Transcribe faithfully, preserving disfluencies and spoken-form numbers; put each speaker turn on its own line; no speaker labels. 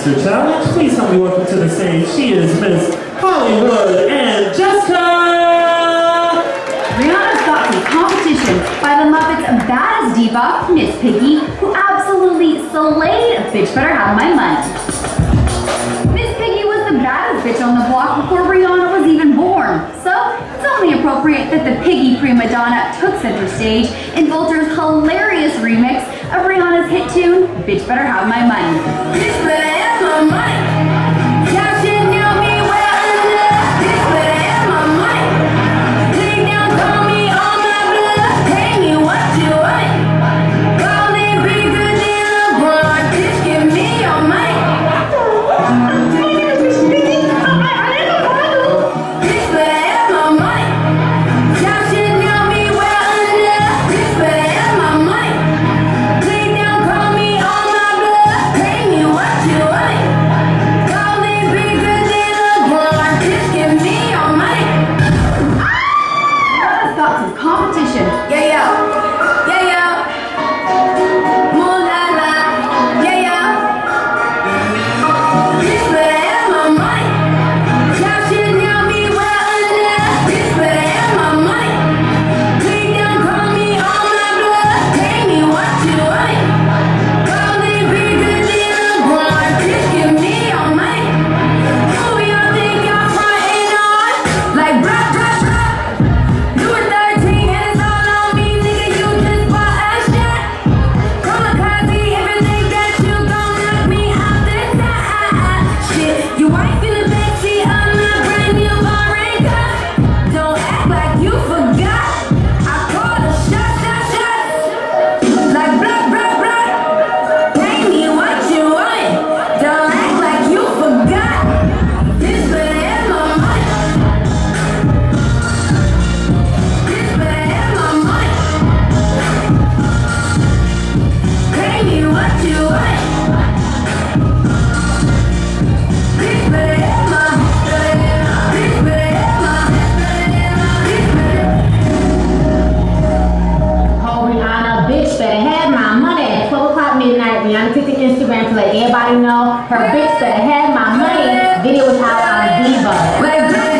Monster Challenge. Please help me welcome to the stage. She is Miss Hollywood and Jeska!
Rihanna's got some competition by the Muppets' baddest diva, Miss Piggy, who absolutely slayed Bitch Better Have My Money. Miss Piggy was the baddest bitch on the block before Rihanna was even born, so it's only appropriate that the Piggy prima donna took center stage in Vulture's hilarious remix of Rihanna's hit tune, Bitch Better Have My Money. Bitch better have my money. Y'all should know me well enough. Bitch better have my money. Lay down, call me on my bluff. Pay me what you want. Call me bigger than LeBron. Bitch, give me your money. Bitch better have my money. Y'all should know me well enough. Bitch better have my money. Lay down, call me on my bluff. Pay me what you want. Call me bigger than LeBron. Bitch, give me your money. Rihanna's got some competition. Yeah, yeah. Yeah, yeah. Moon la la. Yeah, yeah. Bitch better have my money. Y'all should know me well enough. Bitch better have my money. Lay down, call me on my bluff. Pay me what you want. Call me bigger than LeBron. Bitch, give me your money. Who y'all think y'all frontin' on? Like bruh, bruh, bruh. You were thirteen and it's all on me, nigga. You just bought a shot. Kamikaze, everything that you gon' knock me out the top. Shit, you ain't finna backseat on my brand new foreign car. Don't act like you forgot. I called a shot, shot, shot. Like blah, blah, blah. Pay me what you want. Don't act like you forgot. Bitch better have my money. Bitch better have my money. Pay me what you want. Bitch better have my. Bitch better have my. Bitch better.
Oh, Rihanna, bitch better have my money. At twelve o'clock midnight, Rihanna took to Instagram to let everybody know her bitch better have my money. Video was out on Diva.
Like